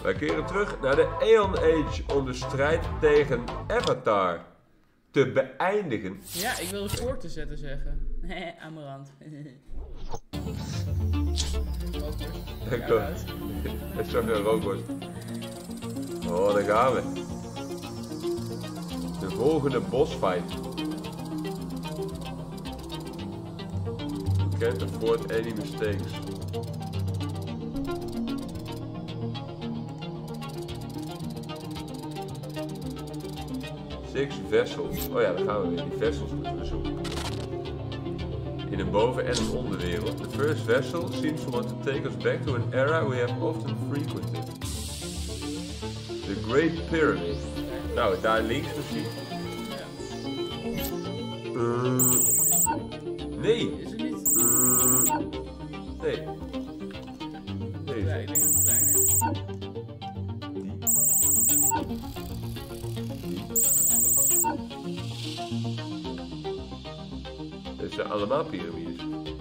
Wij keren terug naar de Aeon Age om de strijd tegen Avatar te beëindigen. Ja, ik wilde voor te zetten zeggen. Amarant. Het is toch een robot. Oh, daar gaan we. De volgende bossfight. You can't afford any mistakes. Six vessels. Oh ja, daar gaan we weer. Die vessels moeten we zoeken. In een boven- en een onderwereld. The first vessel seems to want to take us back to an era we have often frequented. The Great Pyramid. Nou, daar links misschien. Nee. Is het niet? Nee. Deze. Ja, ik denk dat het kleiner is. Het zijn allemaal piramides.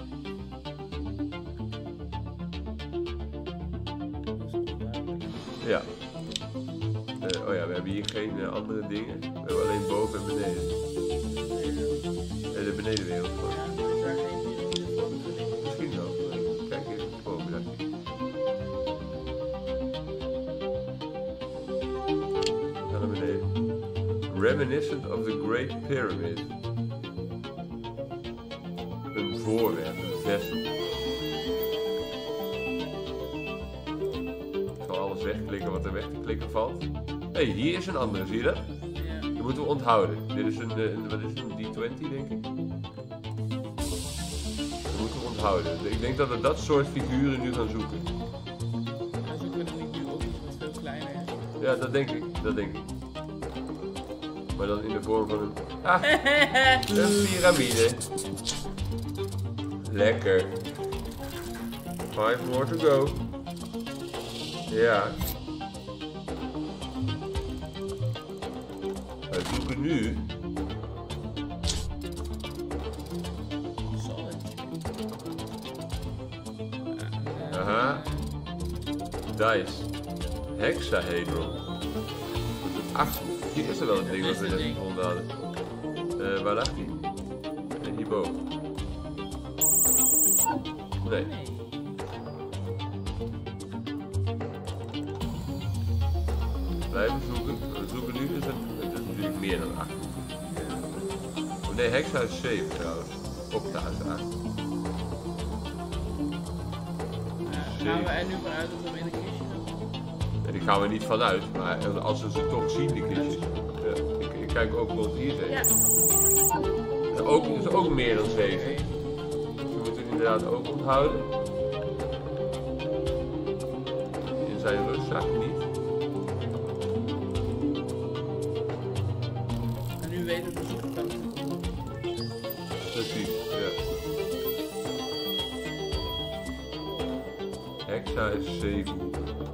Ja. Oh ja, we hebben hier geen andere dingen. We hebben alleen boven en beneden. De benedenwereld gewoon. Ja, is daar geen piramide voor? Misschien wel. Kijk even boven daar. Ga naar beneden. Reminiscent of the Great Pyramid. Een voorwerp, een vessel. Ik zal alles wegklikken wat er weg te klikken valt. Hé, hier is een andere, zie je dat? Ja. Dat moeten we onthouden. Dit is wat is het, een D20 denk ik. Dat moeten we onthouden. Ik denk dat we dat soort figuren nu gaan zoeken. Dan zoeken we dan niet nu ook iets wat veel kleiner is. Ja, dat denk ik. Maar dan in de vorm van een... Ah, een piramide. Lekker. 5 more to go. Ja. We zoeken nu... Solid. Aha. Dice. Hexahedron. 8. Hier is er wel een ding wat we net gevonden hadden. Waar lag die? Hierboven. Nee. Blijven zoeken. We zoeken nu is het is natuurlijk meer dan 8. Oh nee, Hexa is 7 trouwens. Octa is 8. Gaan we er nu vanuit dat we in de kistje gaan? En die gaan we niet vanuit, maar als we ze toch zien, die kistjes. Ik kijk ook rond hier zijn. Ja. Is ook meer dan 7. Dus we moeten inderdaad ook onthouden. In zijn rustzak niet. En nu weten we zoeken kan. Precies, ja. Hexa is 7.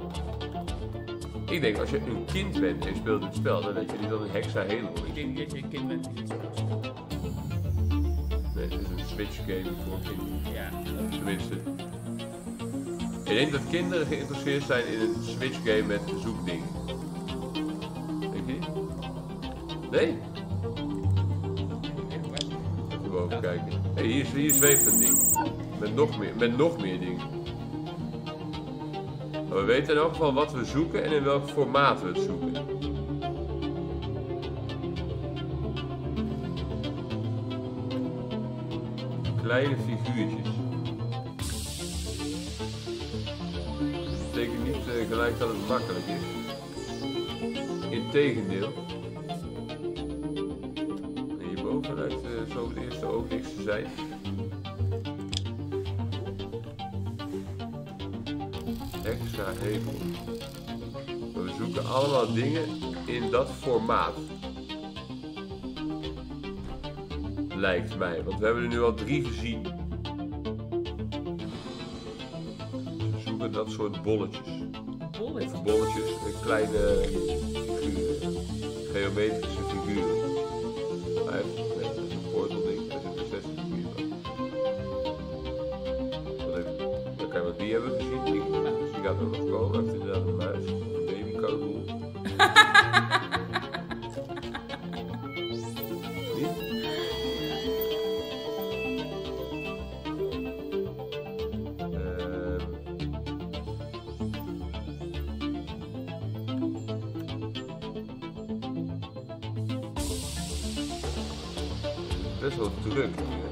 Ik denk als je een kind bent en speelt het spel, dan weet je niet dat een hexahedron is. Ik denk dat je een kind bent die dit speelt. Nee, het is een Switch game voor kinderen. Ja. Tenminste. Ik denk dat kinderen geïnteresseerd zijn in een Switch game met zoekdingen. Denk je? Nee? Even boven kijken. Hey, hier zweeft een ding. Met nog meer dingen. Maar we weten in elk geval wat we zoeken en in welk formaat we het zoeken. Kleine figuurtjes. Dat betekent niet gelijk dat het makkelijk is. Integendeel. En hierboven lijkt zo het eerste ook niks te zijn. Hexahedron. We zoeken allemaal dingen in dat formaat. Lijkt mij, want we hebben er nu al 3 gezien. We zoeken dat soort bolletjes. Bolletjes? Of bolletjes, kleine figuren. Geometrische figuren. Hij heeft dat is een portal ding, daar zit een 60 figuren. Wat even. Oké, want die hebben we gezien. Die gaat er nog komen, hij heeft inderdaad een muis. kangoeroe. Niet? Best wel druk hier.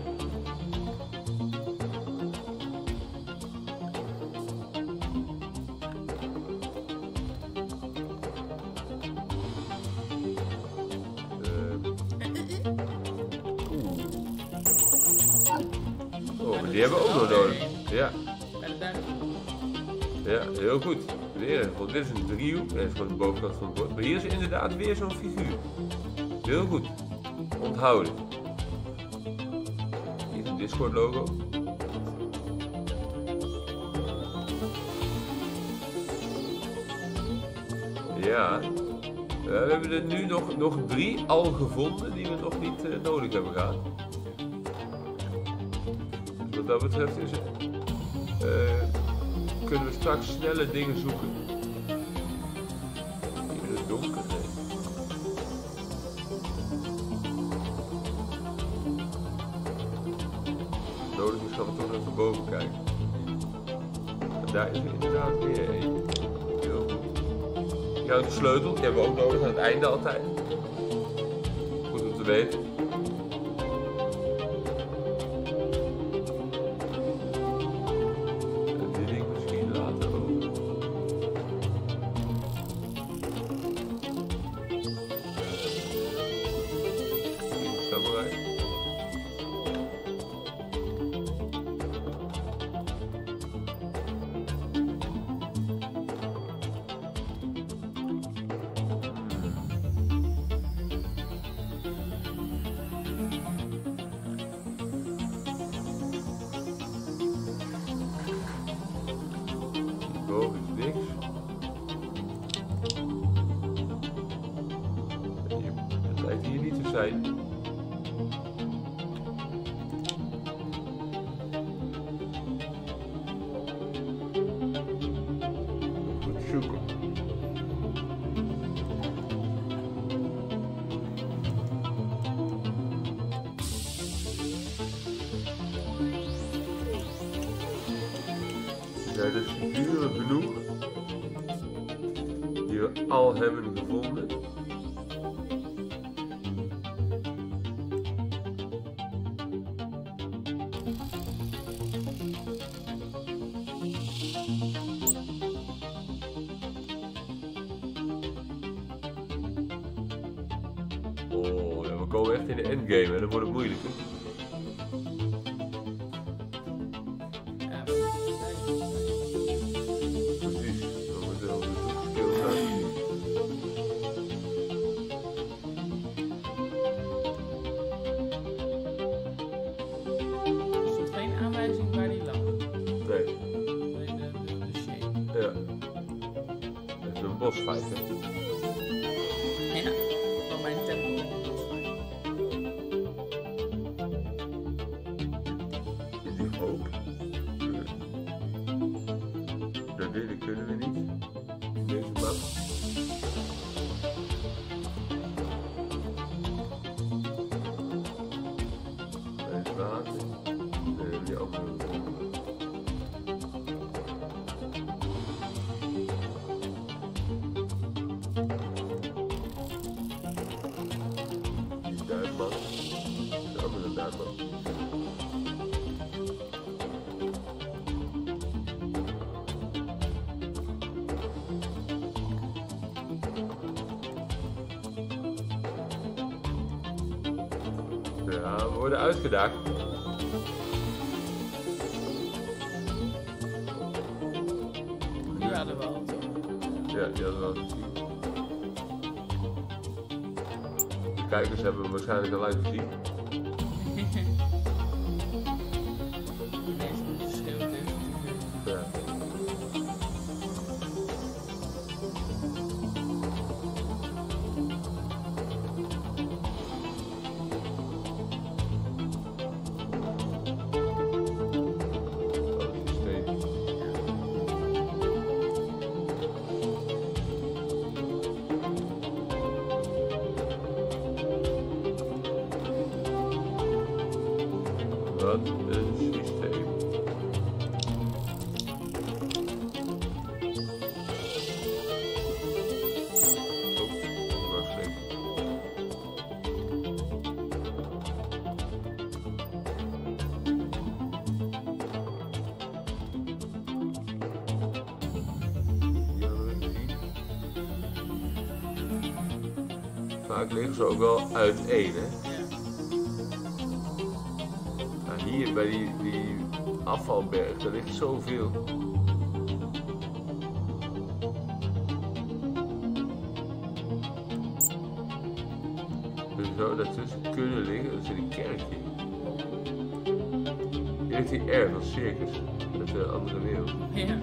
Oh, maar die hebben we ook nog nodig. Ja. Bij de duif. Ja, heel goed. Meneer, dit is een driehoek. Dat is gewoon de bovenkant van het bord. Maar hier is inderdaad weer zo'n figuur. Heel goed. Onthouden. Hier is een Discord logo. Ja. We hebben er nu nog 3 al gevonden die we nog niet nodig hebben gehad. Dus wat dat betreft is het, kunnen we straks snelle dingen zoeken. Hier in het donker. Nee. Nodig is gaan we toch even boven kijken. En daar is er inderdaad weer één. Heel goed. Ja, de sleutel, die hebben we ook nodig aan het einde altijd. Goed om te weten. En die ding misschien later ook. Samurai. Boven is niks. Het lijkt hier niet te zijn. Goed zoeken. Zijn er figuren genoeg die we al hebben gevonden? Oh, ja, we komen echt in de endgame en dan wordt het moeilijker. Ja, Precies, dan moeten we de zoekskills aanzien. er stond geen aanwijzing waar die lag. Nee, Alleen de shape. ja. Dat is een bosfight, hè. Ja, van mijn tempel. Is die hoog? Dat dit kunnen we niet. Deze map. Er is water. Nee, die andere. Die duikman. De andere duikman. Ja, we worden uitgedaagd. Die hadden we al. Ja, die hadden we al gezien. De kijkers hebben hem waarschijnlijk al lang gezien. Deze verschil is. Ja. wat een systeem. Vaak liggen ze ook wel uiteen, hè? Nou, hier bij die afvalberg, daar ligt zoveel. Dus zou daartussen kunnen liggen, dat is in een kerkje. Hier ligt die R van Circus, dat is een andere wereld. Ja.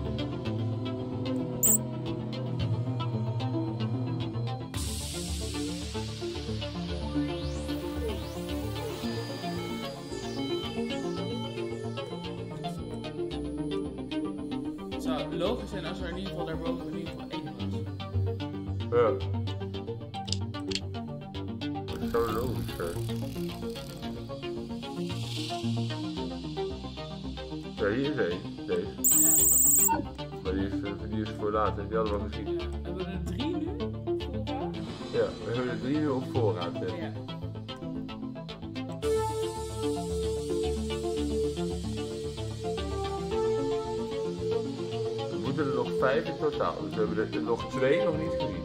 Het zou logisch zijn als er in ieder geval daarboven in ieder geval één was. Ja. Dat zou logisch zijn. Ja, hier is één, deze. Ja. Maar die is voor later, die hadden we al gezien. Ja. Hebben we er 3 nu? Voorraad? Ja, we hebben er 3 nu op voorraad. Hè. Ja. We moeten er nog 5 in totaal, dus we hebben er nog 2 nog niet gezien.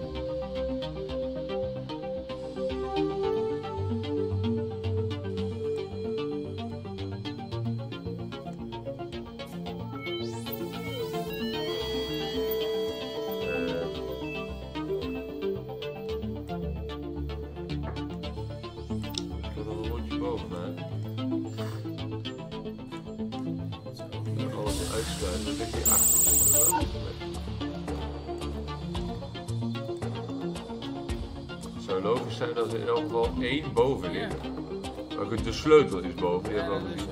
Uitsluiten, dat ligt hier achter. Het zou logisch zijn dat er in elk geval 1 boven ligt. Maar goed, de sleutel is boven, die hebben we al gezien.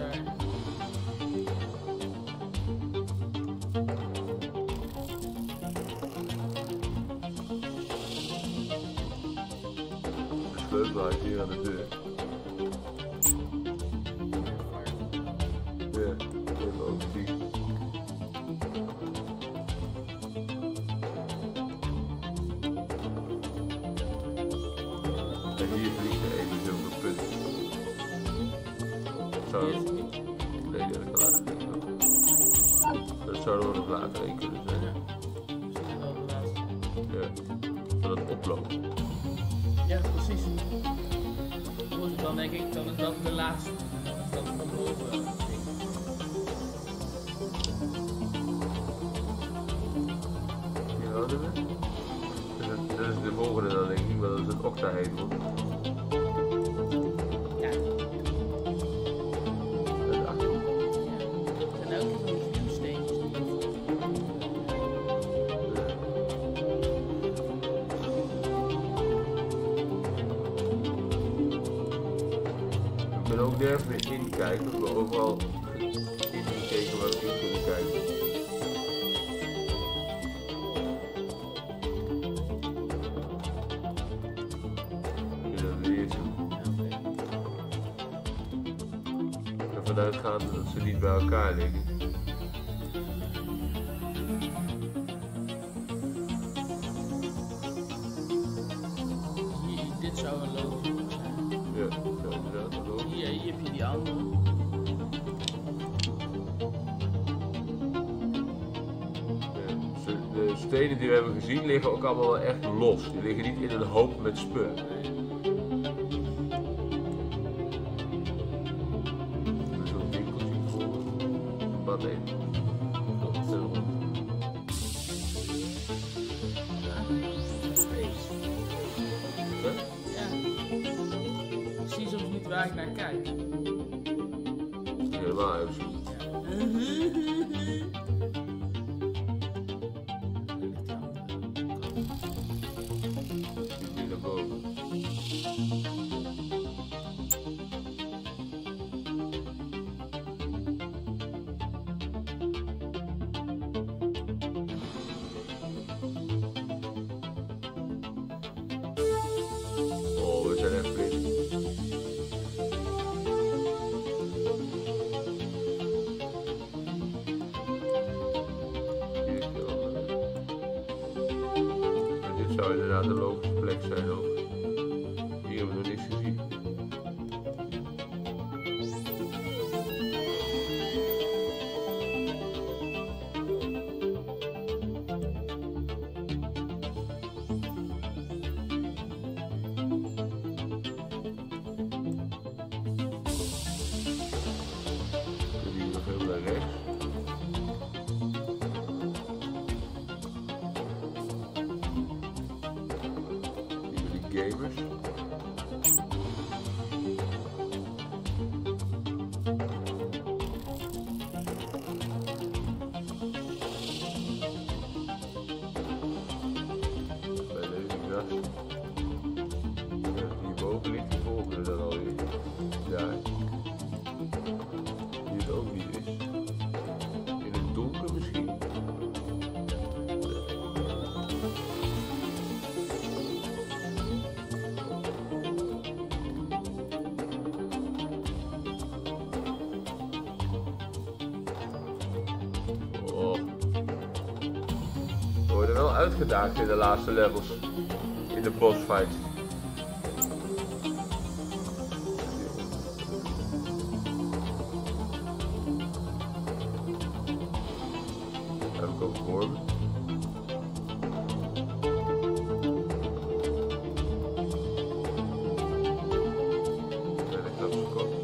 De sleutel hangt hier aan de deur. Ja, die hebben we ook gezien. En hier vliegt er even zo'n punt. Zo. Nee, dat kan later vliegen. Dat zou er nog later heen kunnen zijn. Ja. Dat het oploopt. Ja, precies. Goed, dan denk ik, dan is dat de laatste. Dat is van boven. Hier houden we. Dat is de volgende dan denk ik, maar dat is het octahedron. Ja. En achter. Ja. En elke keer van die vuursteentjes die We kunnen ook nergens meer inkijken, we hebben overal ingekeken waar we in kunnen kijken. Ervan uitgaan dat ze niet bij elkaar liggen. Dit zou een logisch zijn. Ja, zo inderdaad. Dat ook. Hier heb je die andere. De stenen die we hebben gezien liggen ook allemaal wel echt los. Die liggen niet in een hoop met spul. Zo'n winkeltje bijvoorbeeld. Wat één. Dat is er rond. Huh? Ja. Ik zie soms niet waar ik naar kijk. Helemaal uitzoeken. Hier naar boven. Oh, we zijn echt blind. Dit zou inderdaad een logische plek zijn ook. Hier hebben we nog niks gezien. Gamers. Bij deze gast. Hierboven ligt de volgende dan alweer. Daar. Die het ook niet is. In het donker misschien. We worden wel uitgedaagd in de laatste levels. In de boss fight. Heb ik ook voor me. En ik heb ze kop.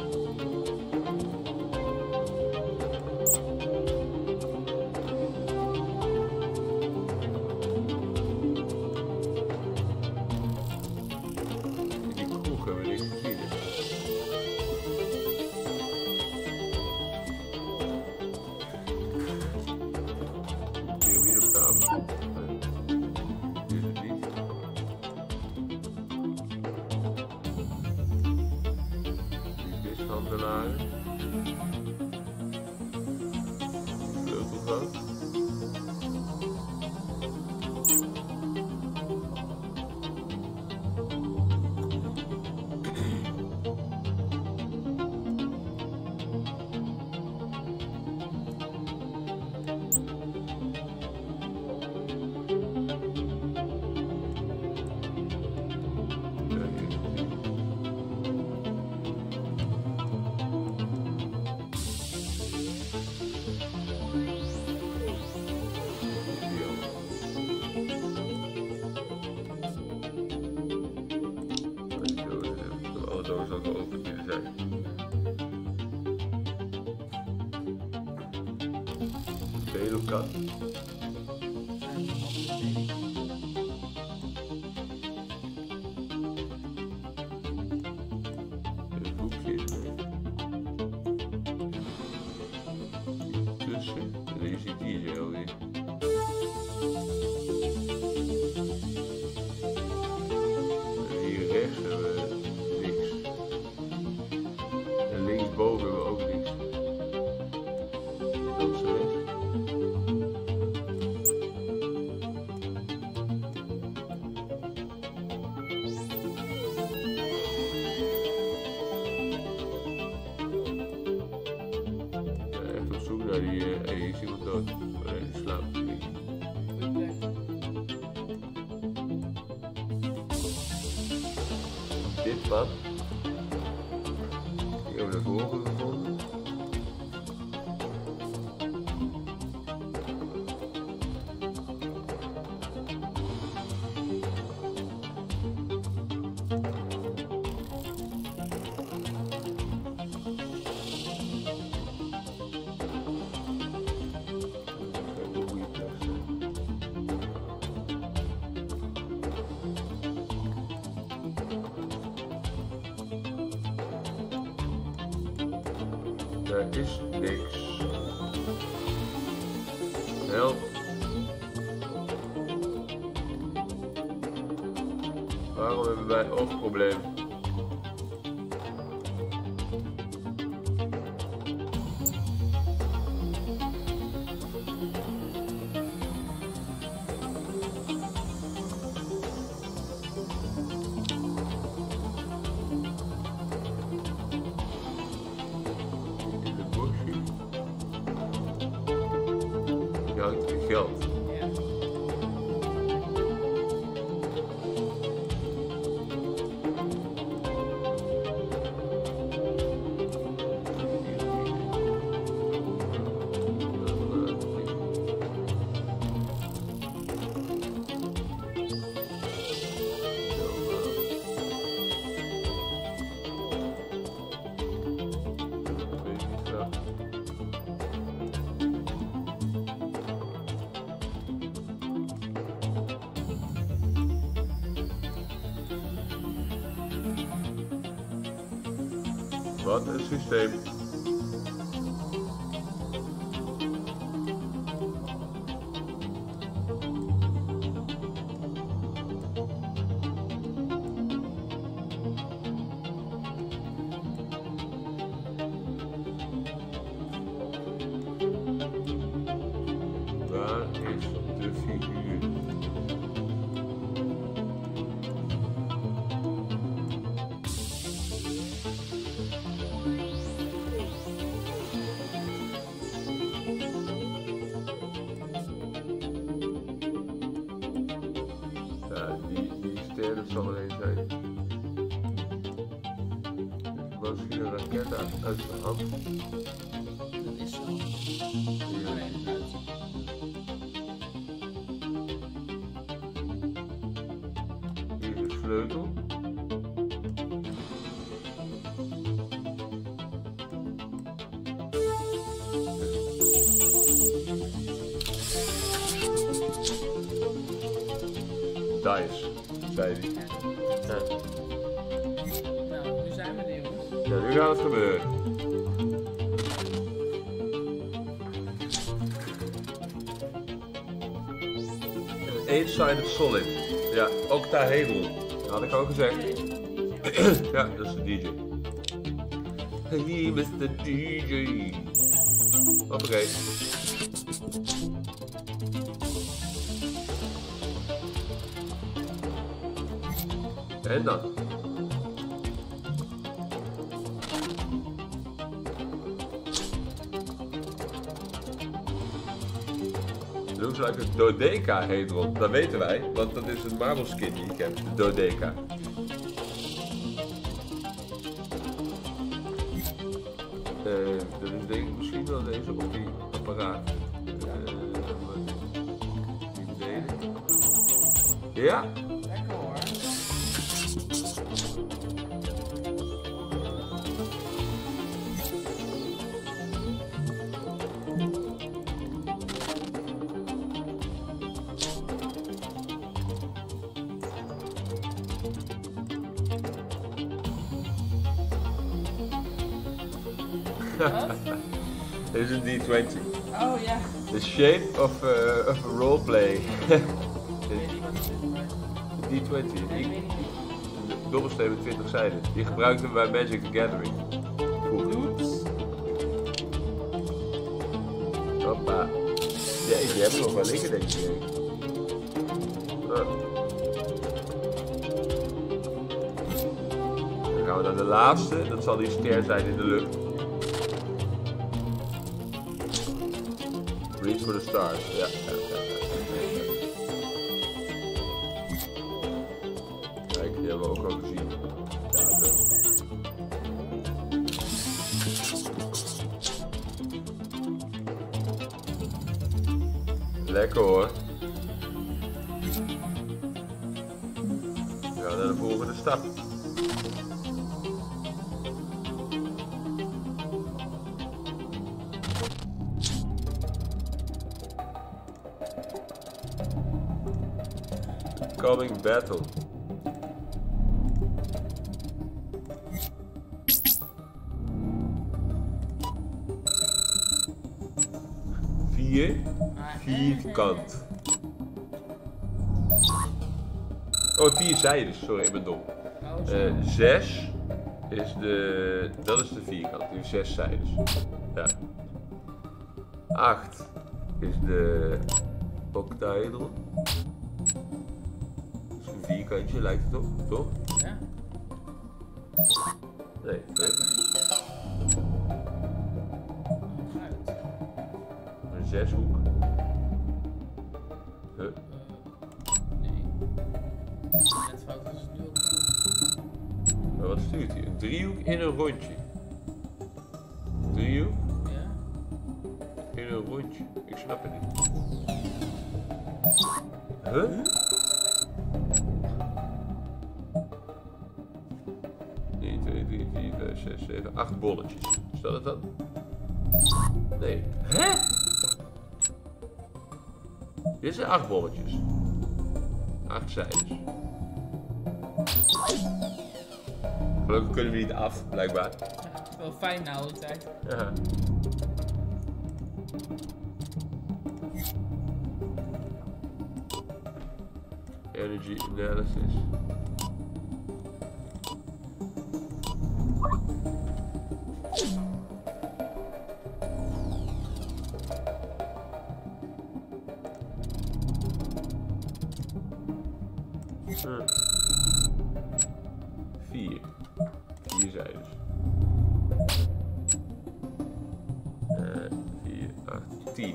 Sleutelgoud. Zo zal het open kunnen zijn. Belokat. Het boekje is mee. Tussen. En je ziet hier alweer. En hier rechts hebben we niks. En linksboven hebben we ook niks. Dat is rechts. Echt op zoek naar die, je ziet wat dood. Maar nee, die slaapt niet. Dit pad. Hier hebben we de volgende gevonden. Er is niks. Help. Waarom hebben wij oogprobleem? Geld. Ja. Wat een systeem. Waar is de figuur? Ja, die ster, dat zal er een zijn. Misschien een raket uit de hand. Dat is zo. Oh nee, dat is uit. Hier is de sleutel. Dice, zei hij. Ja. Nou, nu zijn we er, jongens. Ja, nu gaat het gebeuren. Een 8-sided solid. Ja, octahedron. Dat had ik al gezegd. Ja, dat is de DJ. Hey, Mr. DJ. Hoppakee. En dan. Looks like een dodecahedron. Dat weten wij, want dat is een Marvel skin die ik heb. De dodeca. Dat is denk ik misschien wel deze op die apparaat. Die beneden. Ja? Lekker hoor. Dit is een D20. Oh ja. The shape of a roleplay. Ik weet niet wat het is, maar... D20. Nee, ik weet niet. Een dobbelsteen met 20 zijden. Die gebruikten we bij Magic the Gathering. Oeps. Hoppa. Ja, die hebben nog wel liggen, denk ik. Dan gaan we naar de laatste. Dat zal die ster zijn in de lucht. Reach for the stars. Ja. Kijk, die hebben we ook al gezien. Ja, zo. Lekker hoor. We gaan naar de volgende stap. Coming battle. Vierkant. Oh, 4 zijden, sorry, ik ben dom. 6 is de. Dat is de vierkant, nu 6 zijden. Ja. 8 is de octahedron. Een vierkantje lijkt het op, toch? Ja. Nee, een zeshoek. Huh? Nee. Net fout is het nu ook. Maar wat stuurt hij? Een driehoek in een rondje. Driehoek Ja. in een rondje. Ik snap het niet. Huh? 1, 2, 3, 4, 5, 6, 7, 8 bolletjes. Is dat het dan? Nee. Hè? Dit zijn 8 bolletjes. 8 zijdes. Gelukkig kunnen we niet af, blijkbaar. wel fijn na de tijd. Ja. Energy analysis. Vier zij dus. 4, 8, 10.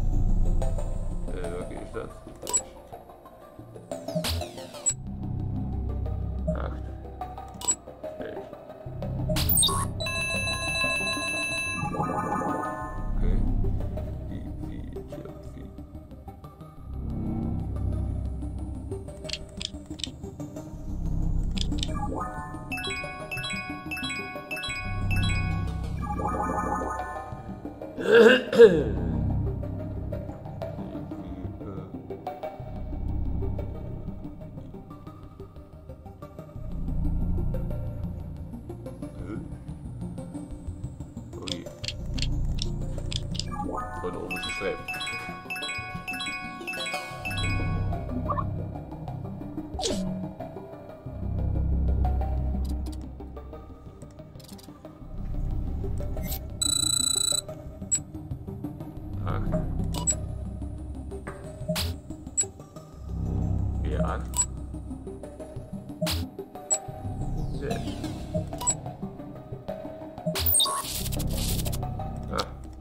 Welke is dat? Deze. 8. Deze. Oké. 4, chill, 4. Oh hier. Gewoon de onderste streep. Weer 8. 6. Ah.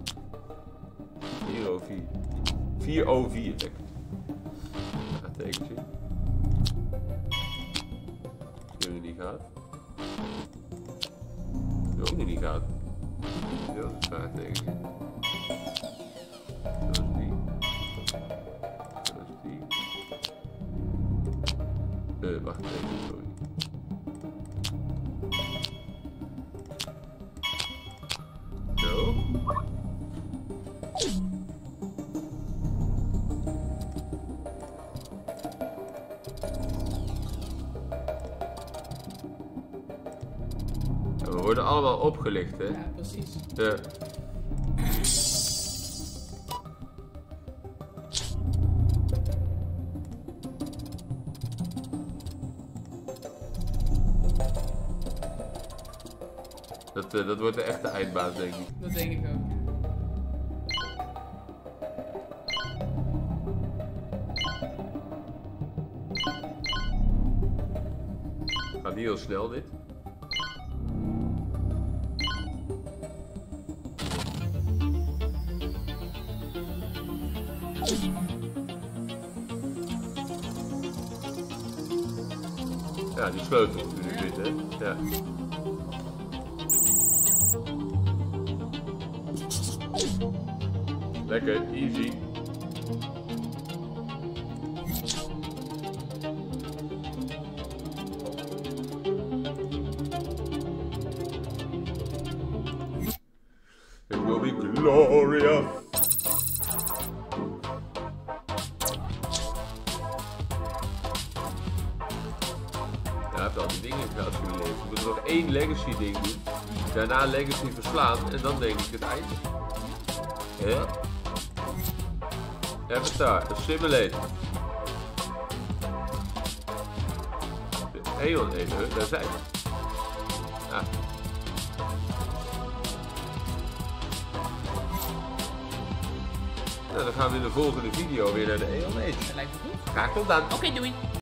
404. 404, lekker. Een tekentje. Die hebben we niet gehad. Die hebben we ook niet gehad. Dat is een vraagtekentje. Dat is die. Dat is die. Wacht even, sorry. Zo. We worden allemaal opgelicht, hè? Ja, precies. Ja. Dat wordt de echte eindbaas, denk ik. Dat denk ik ook. Gaat niet heel snel, dit. Ja, die sleutel moet nu zitten. Ja. Lekker, easy. It will be glorious. Ja, hij heeft al die dingen geaccumuleerd. We moeten nog 1 legacy ding doen. Daarna legacy verslaan en dan denk ik het einde. Ja. Avatar, de simulator. De Aeon even, daar zijn we. Ah. Nou, dan gaan we in de volgende video weer naar de Aeon Age. Dat lijkt me goed. Graag tot dan. Oké, doei.